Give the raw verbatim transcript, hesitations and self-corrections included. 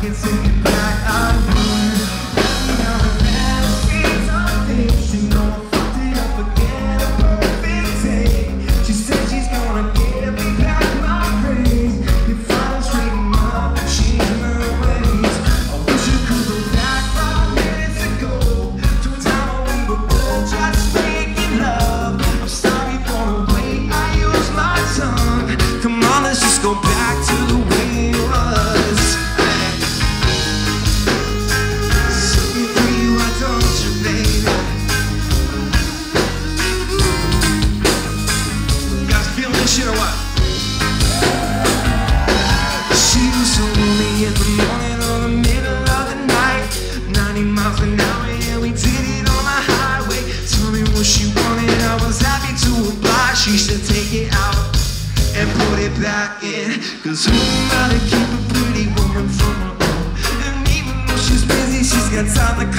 can take it back. I would. Now the fantasies of things, she know I fucked it up again. A perfect day. She said she's gonna give me back my praise. If I don't straighten up and change her ways, I wish I could go back five minutes ago to a time when we were both just making love. I'm sorry for the way I use my tongue. Come on, let's just go back to the way it was. Set me free, why don't you, baby? You guys feeling this shit or what? She was so lonely in the morning or the middle of the night. ninety miles an hour, yeah, we did it on the highway. Tell me what she wanted, I was happy to oblige. She said take it out and put it back in, cause who am I to keep a pretty woman from her own? And even though she's busy, she's got time to